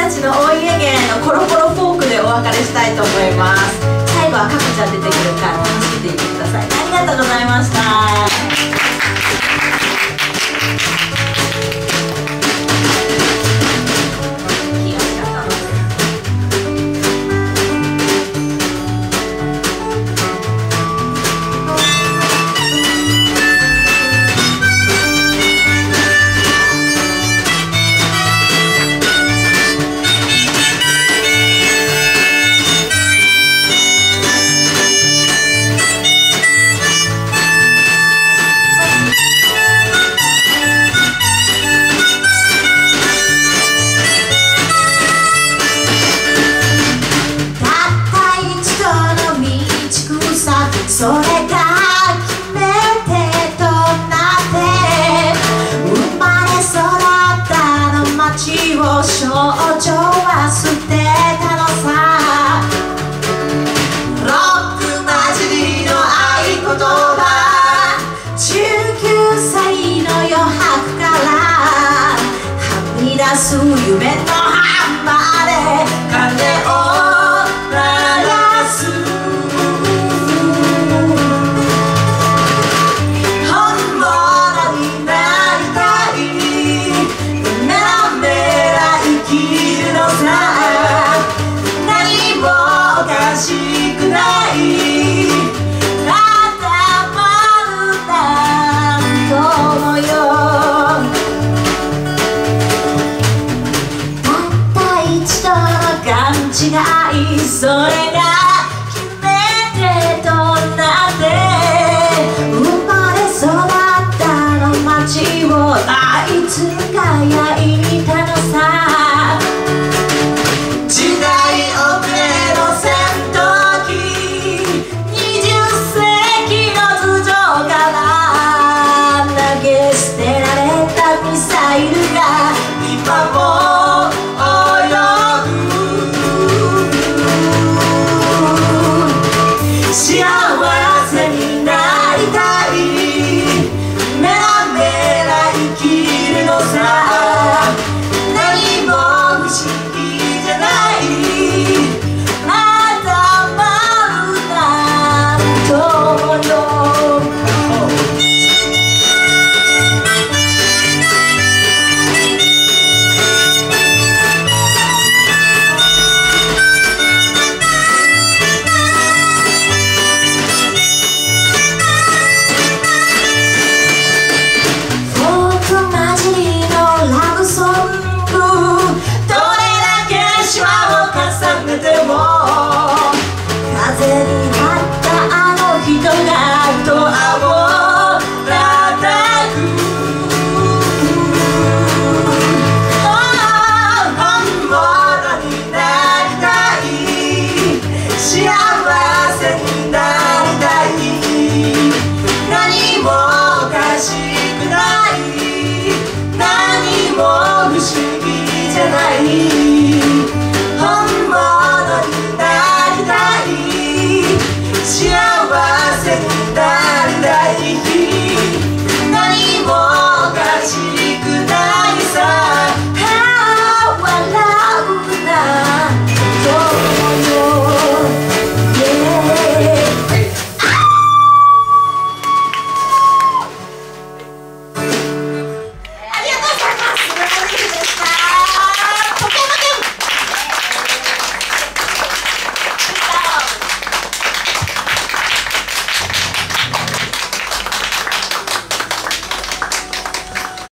たちのお家芸のコロコロフォークでお別れしたいと思います。最後はかこちゃん出てくるから楽しんでいってください。ありがとうございました。 それが決め手となって生まれ育ったの街を少女は捨てたのさ。ロック混じりの合言葉、19歳の余白からはみ出す夢のハンマーで鐘を鳴らす。それが決め手となって生まれ育ったの街をあいつが焼いたのさ。時代遅れの戦闘機、20世紀の頭上から投げ捨てられたミサイルが今も幸せになりたい、メラメラ生きるのさ。何も不思議じゃない、頭なんとよ。風になったあの人がドアを叩く。本物になりたい、幸せになりたい。何もおかしくない、何も不思議じゃない。